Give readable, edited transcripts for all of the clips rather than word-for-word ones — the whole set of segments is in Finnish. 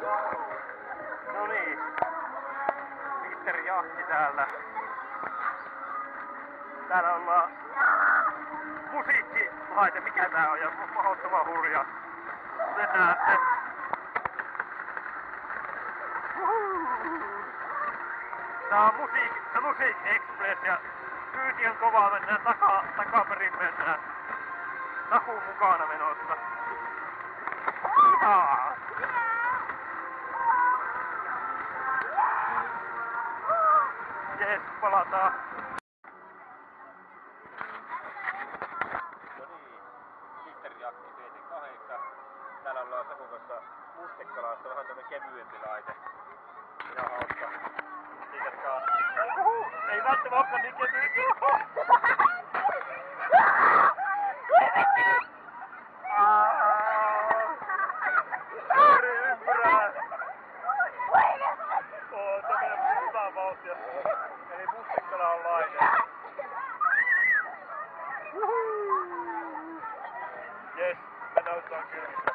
No niin. Mr. Jahti täällä. Täällä ollaan musiikkilaite, mikä tää on, ja mahdottoman hurja. Sen näette. Tää on Musiik Express ja kyyti on kovaa, mennään takaperin mennään. Takuun mukana menossa. Ihaa! Jes, palataan. No niin, Mr. Jahti PT8. Täällä ollaan Sakun kanssa Mustekkalassa, vähän tämmönen kevyempi laite. Ihan hauska. Kiitoksia. Ei välttämättä olekaan niin kevyt. Suuri ympyrää. Tää menee hyvää vauhtia. Eli Mustekkala on laite. Jes, me näyttää kylmistä.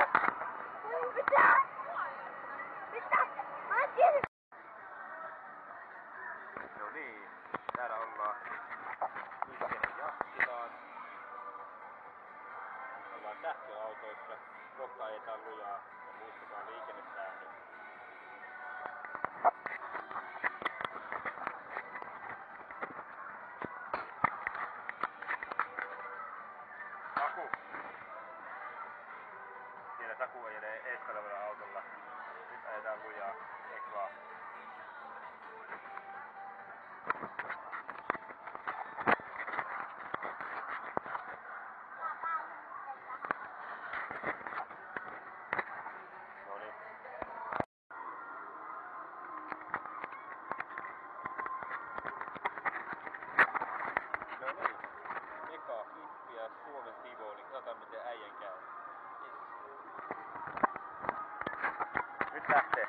No niin, täällä ollaan Mr. Jahti taas. Ollaan sähköautoissa, kohta ajetaan lujaa ja muistetaan liikennesäännöt. Saku! Siellä Saku ajelee eeskalevalla autolla. Nyt ajetaan lujaa, eikö vaan? Eka kippiä Suomen Tivoli, niin katsotaan miten äijän käy. Nyt lähtee.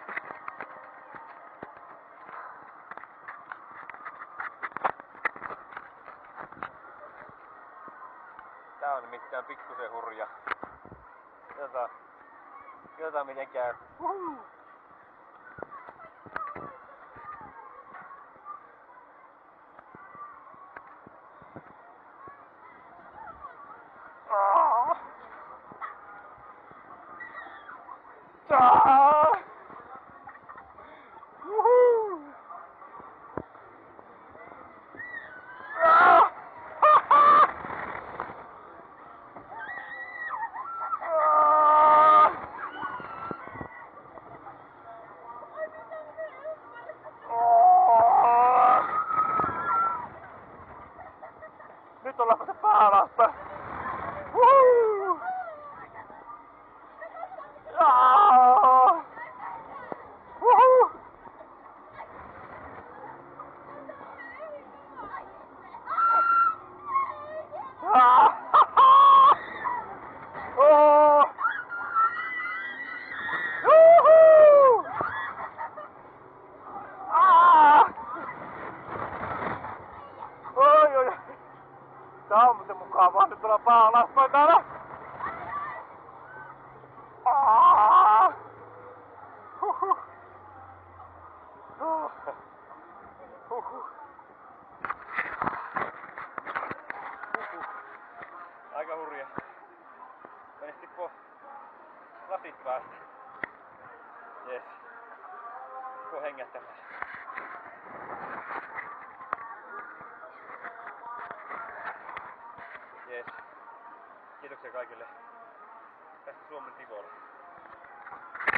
Tää on nimittäin pikkusen hurja. Katsotaan miten käy. Nyt ollaan päästä päälasta. Tää on muuten mukavaa, nyt ollaan pää alaspäin täällä. Aika hurja. Menis tippoo lasit päästä. Jes. Tippoo hengättämään. Jes. Kiitoksia kaikille tästä Suomen Tivoli.